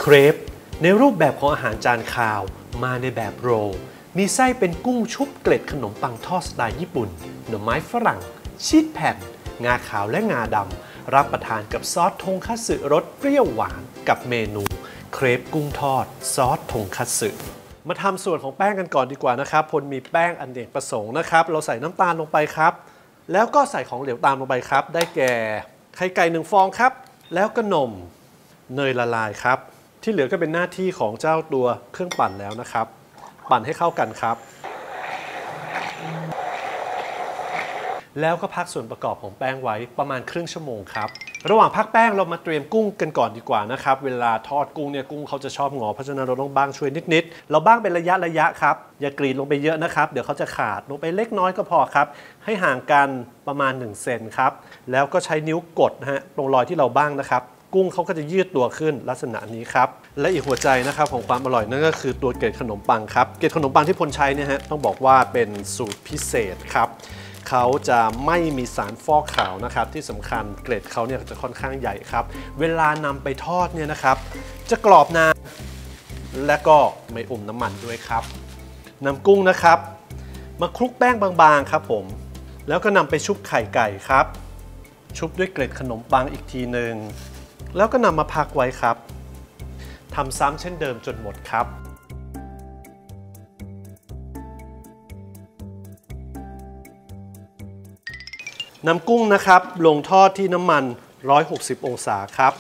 เครปในรูปแบบของอาหารจานคาวมาในแบบโรลมีไส้เป็นกุ้งชุบเกล็ดขนมปังทอดสไตล์ญี่ปุ่นหน่อไม้ฝรั่งชีสแผ่นงาขาวและงาดำรับประทานกับซอสทงคัตสึรสเปรี้ยวหวานกับเมนูเครปกุ้งทอดซอสทงคัตสึมาทำส่วนของแป้งกันก่อนดีกว่านะครับพลมีแป้งอเนกประสงค์นะครับเราใส่น้ำตาลลงไปครับแล้วก็ใส่ของเหลวตามลงไปครับได้แก่ไข่ไก่1 ฟองครับแล้วก็นมเนยละลายครับที่เหลือก็เป็นหน้าที่ของเจ้าตัวเครื่องปั่นแล้วนะครับปั่นให้เข้ากันครับแล้วก็พักส่วนประกอบของแป้งไว้ประมาณครึ่งชั่วโมงครับระหว่างพักแป้งเรามาเตรียมกุ้งกันก่อนดีกว่านะครับเวลาทอดกุ้งเนี่ยกุ้งเขาจะชอบงอเพราะฉะนั้นเราต้องบ้างช่วยนิดๆเราบ้างเป็นระยะครับอย่ากรีดลงไปเยอะนะครับเดี๋ยวเขาจะขาดลงไปเล็กน้อยก็พอครับให้ห่างกันประมาณ1 เซนครับแล้วก็ใช้นิ้วกดนะฮะตรงรอยที่เราบ้างนะครับกุ้งเขาก็จะยืดตัวขึ้นลักษณะนี้ครับและอีกหัวใจนะครับของความอร่อยนั่นก็คือตัวเกล็ดขนมปังครับเกล็ดขนมปังที่พลใช้เนี่ยฮะต้องบอกว่าเป็นสูตรพิเศษครับเขาจะไม่มีสารฟอกขาวนะครับที่สำคัญเกล็ดเขาเนี่ยจะค่อนข้างใหญ่ครับเวลานำไปทอดเนี่ยนะครับจะกรอบนานและก็ไม่อมน้ำมันด้วยครับนำกุ้งนะครับมาคลุกแป้งบางๆครับผมแล้วก็นำไปชุบไข่ไก่ครับชุบด้วยเกล็ดขนมปังอีกทีหนึ่งแล้วก็นำมาพักไว้ครับทำซ้ำเช่นเดิมจนหมดครับนำกุ้งนะครับลงทอดที่น้ำมัน160 องศาครับ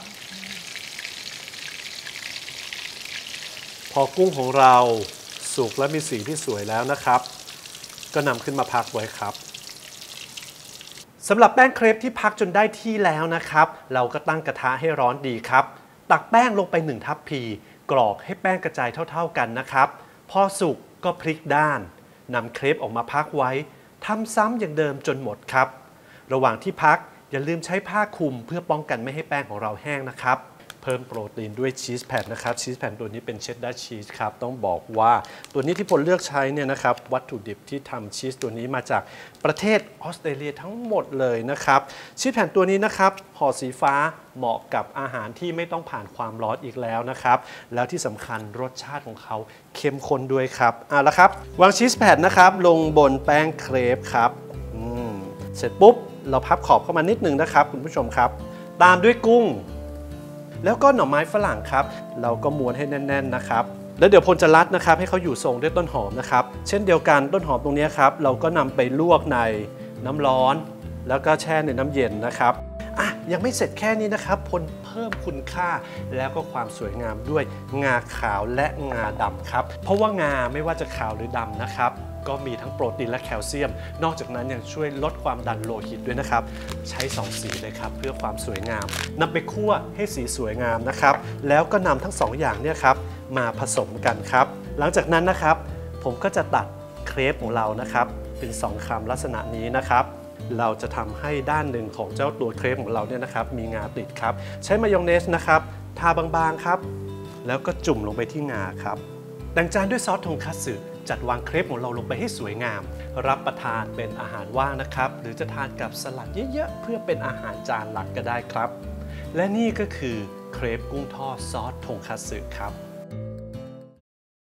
พอกุ้งของเราสุกและมีสีที่สวยแล้วนะครับก็นำขึ้นมาพักไว้ครับสำหรับแป้งเครปที่พักจนได้ที่แล้วนะครับเราก็ตั้งกระทะให้ร้อนดีครับตักแป้งลงไป1 ทัพพีกรอกให้แป้งกระจายเท่าๆกันนะครับพอสุกก็พลิกด้านนำเครปออกมาพักไว้ทำซ้ำอย่างเดิมจนหมดครับระหว่างที่พักอย่าลืมใช้ผ้าคลุมเพื่อป้องกันไม่ให้แป้งของเราแห้งนะครับเพิ่มโปรตีนด้วยชีสแผ่นนะครับชีสแผ่นตัวนี้เป็นเชดดาร์ชีสครับต้องบอกว่าตัวนี้ที่พลเลือกใช้เนี่ยนะครับวัตถุดิบที่ทำชีสตัวนี้มาจากประเทศออสเตรเลียทั้งหมดเลยนะครับชีสแผ่นตัวนี้นะครับห่อสีฟ้าเหมาะกับอาหารที่ไม่ต้องผ่านความร้อนอีกแล้วนะครับแล้วที่สำคัญรสชาติของเขาเข้มข้นด้วยครับละครับวางชีสแผ่นนะครับลงบนแป้งเครปครับเสร็จปุ๊บเราพับขอบเข้ามานิดนึงนะครับคุณผู้ชมครับตามด้วยกุ้งแล้วก็หน่อไม้ฝรั่งครับเราก็ม้วนให้แน่นๆนะครับแล้วเดี๋ยวพลจะรัดนะครับให้เขาอยู่ทรงด้วยต้นหอมนะครับเช่นเดียวกันต้นหอมตรงนี้ครับเราก็นำไปลวกในน้ำร้อนแล้วก็แช่ในน้ำเย็นนะครับยังไม่เสร็จแค่นี้นะครับพลเพิ่มคุณค่าแล้วก็ความสวยงามด้วยงาขาวและงาดำครับเพราะว่างาไม่ว่าจะขาวหรือดำนะครับก็มีทั้งโปรตีนและแคลเซียมนอกจากนั้นยังช่วยลดความดันโลหิตด้วยนะครับใช้2 สีเลยครับเพื่อความสวยงามนำไปคั่วให้สีสวยงามนะครับแล้วก็นำทั้ง2 อย่างเนี่ยครับมาผสมกันครับหลังจากนั้นนะครับผมก็จะตัดเครปของเรานะครับเป็น2 คำลักษณะนี้นะครับเราจะทำให้ด้านหนึ่งของเจ้าตัวเครปของเราเนี่ยนะครับมีงาติดครับใช้มายองเนสนะครับทาบางๆครับแล้วก็จุ่มลงไปที่งาครับแต่งจานด้วยซอสทงคัตสึจัดวางเครปของเราลงไปให้สวยงามรับประทานเป็นอาหารว่างนะครับหรือจะทานกับสลัดเยอะๆเพื่อเป็นอาหารจานหลักก็ได้ครับและนี่ก็คือเครปกุ้งทอดซอสทงคัตสึครับ